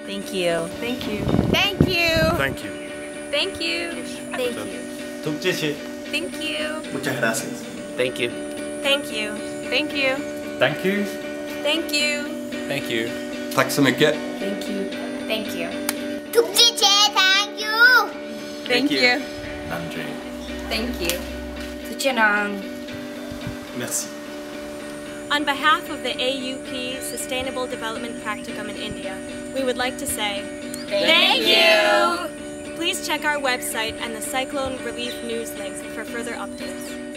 Thank you. Thank you. Thank you. Thank you. Thank you. Thank you. Tukjishi. Thank you. Muchas gracias. Thank you. Thank you. Thank you. Thank you. Thank you. Thank you. Tack så mycket. Thank you. Thank you. Thank you. Thank you. Andre. Thank you. Tuchenang. Merci. On behalf of the AUP Sustainable Development Practicum in India, we would like to say Thank you. Please check our website and the cyclone relief news links for further updates.